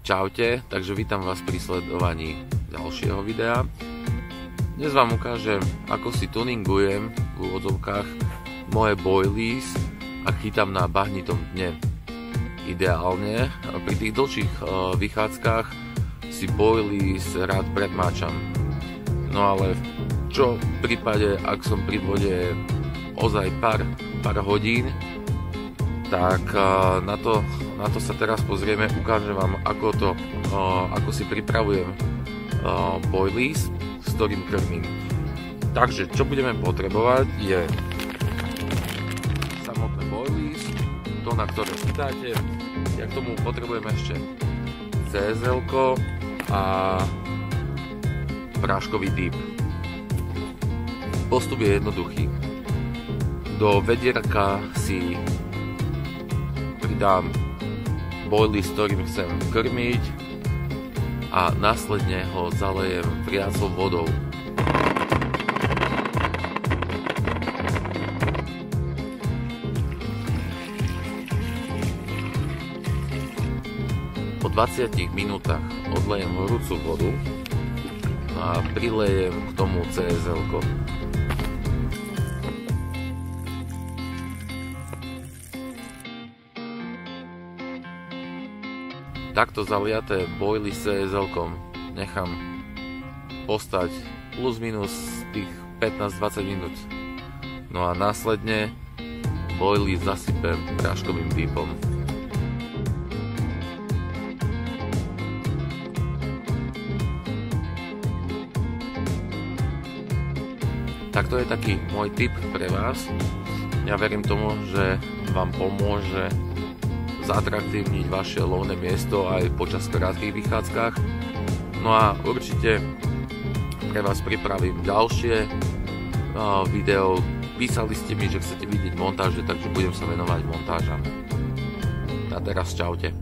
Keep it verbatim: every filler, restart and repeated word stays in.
Čaute, takže vítam vás pri sledovaní ďalšieho videa. Dnes vám ukážem, ako si tuningujem v úvodzovkách moje boilies a chytám na bahnitom dne. Ideálne pri tých dlhších vychádzkach si boilies rád predmáčam. No ale čo v prípade, ak som pri vode ozaj pár, pár hodín, tak na to, na to sa teraz pozrieme, ukážem vám, ako, to, ako si pripravujem boilies, s ktorým krmím. Takže, čo budeme potrebovať, je samotné boilies, to, na ktoré chytáte. Ja k tomu potrebujem ešte cé es elko a práškový dip. Postup je jednoduchý. Do vedierka si pridám boilies, s ktorým chcem krmiť, a následne ho zalejem vriacou vodou. Po dvadsiatich minútach odlejem horúcu vodu a prilejem k tomu cé es elko. Takto zaliaté boilies s cé es elkom nechám postať plus minus tých pätnásť dvadsať minút. No a následne boilies zasypem práškovým dipom. Takto je taký môj tip pre vás. Ja verím tomu, že vám pomôže zatraktívniť vaše lovné miesto aj počas krátkych vychádzkach. No a určite pre vás pripravím ďalšie uh, video. Písali ste mi, že chcete vidieť montáže, takže budem sa venovať montážam. A teraz čaute.